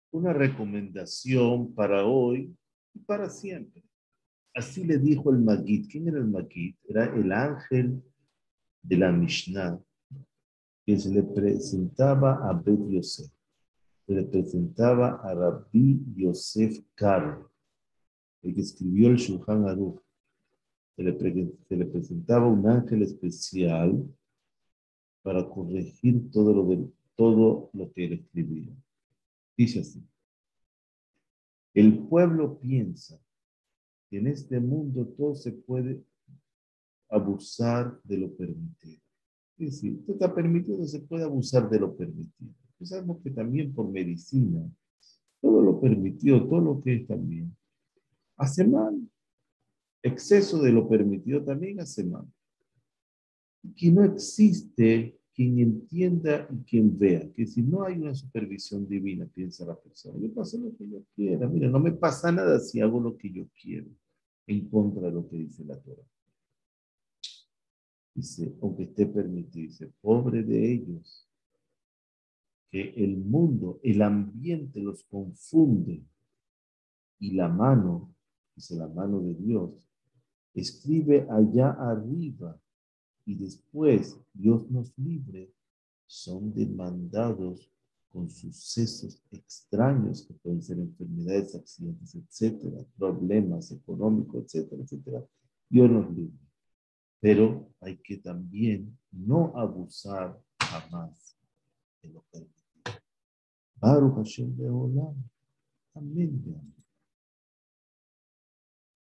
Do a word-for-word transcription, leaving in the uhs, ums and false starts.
una recomendación para hoy y para siempre. Así le dijo el Magid. ¿Quién era el Magid? Era el ángel de la Mishnah que se le presentaba a Bet Yosef. Se le presentaba a Rabbi Yosef Karo, el que escribió el Shulchan Aruch. Se le, se le presentaba un ángel especial para corregir todo lo, de, todo lo que él escribía. Dice así: el pueblo piensa que en este mundo todo se puede abusar de lo permitido. Es decir, esto está permitido, se puede abusar de lo permitido. Pues sabemos que también por medicina, todo lo permitido, todo lo que es también, hace mal. Exceso de lo permitido también hace mal. Y que no existe quien entienda y quien vea, que si no hay una supervisión divina, piensa la persona, yo paso lo que yo quiera, mira, no me pasa nada si hago lo que yo quiero, en contra de lo que dice la Torah. Dice, aunque esté permitido, dice, pobre de ellos, que el mundo, el ambiente los confunde y la mano, dice la mano de Dios, escribe allá arriba y después Dios nos libre, son demandados con sucesos extraños que pueden ser enfermedades, accidentes, etcétera, problemas económicos, etcétera, etcétera. Dios nos libre. Pero hay que también no abusar jamás de lo permitido. Baruch Hashem Beolam. Amén.